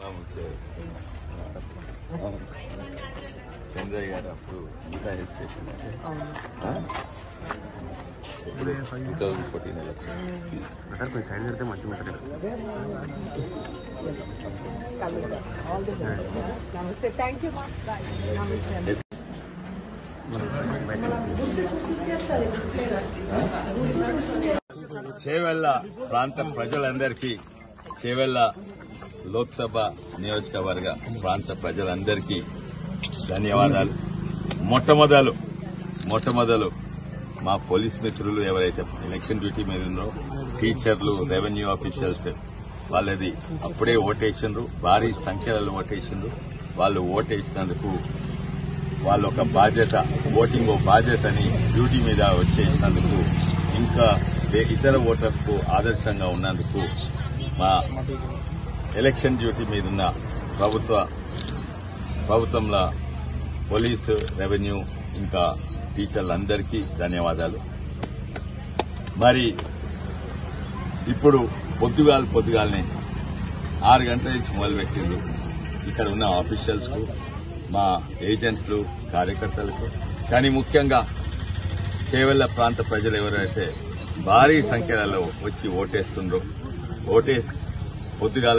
చంద్రయ్య గారు అప్పుడు ఇంకా హెల్ప్ చేసిందంటే 2014 ఎలక్షన్ కొంచెం సైడ్ పెడితే మంచి మాట్లాడారు. నమస్తే, థ్యాంక్ యూ మా. నమస్తే. చేవెళ్ల ప్రాంత ప్రజలందరికీ, చేవెళ్ల లోక్సభ నియోజకవర్గ ప్రాంత ప్రజలందరికీ ధన్యవాదాలు. మొట్టమొదలు మా పోలీస్ మిత్రులు ఎవరైతే ఎలక్షన్ డ్యూటీ మీద ఉందో, టీచర్లు, రెవెన్యూ ఆఫీషియల్స్, వాళ్ళది అప్పుడే ఓటేసిండ్రు, భారీ సంఖ్యలో ఓటేసిండ్రు. వాళ్ళు ఓటేసినందుకు వాళ్ళ ఒక బాధ్యత, ఓటింగ్ బాధ్యతని డ్యూటీ మీద వచ్చేసినందుకు, ఇంకా ఇతర ఓటర్లకు ఆదర్శంగా ఉన్నందుకు మా ఎలక్షన్ డ్యూటీ మీద ఉన్న ప్రభుత్వంలో పోలీసు, రెవెన్యూ, ఇంకా టీచర్లందరికీ ధన్యవాదాలు. మరి ఇప్పుడు పొద్దుగాలనే 6 గంటల నుంచి మొదలుపెట్టింది ఇక్కడ ఉన్న ఆఫీషియల్స్ కు, మా ఏజెంట్స్లు, కార్యకర్తలకు, కానీ ముఖ్యంగా చేవెళ్ల ప్రాంత ప్రజలు ఎవరైతే భారీ సంఖ్యలలో వచ్చి ఓటేస్తుండ్రో, పొద్దుగాల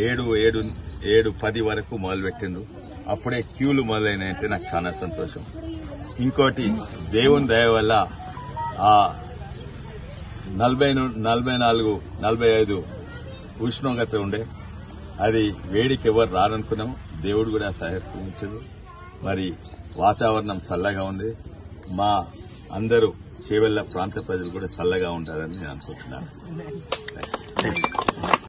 7:10 వరకు మొదలుపెట్టిండ్రు. అప్పుడే క్యూలు మొదలైనాయంటే నాకు చాలా సంతోషం. ఇంకోటి, దేవుని దయ వల్ల ఆ 44, 45 ఉష్ణోగ్రత ఉండే, అది వేడికి ఎవరు రారనుకున్నాము. దేవుడు కూడా సహకరించదు. మరి వాతావరణం చల్లగా ఉంది. మా అందరూ చేవెళ్ల ప్రాంత ప్రజలు కూడా చల్లగా ఉంటారని నేను అనుకుంటున్నాను.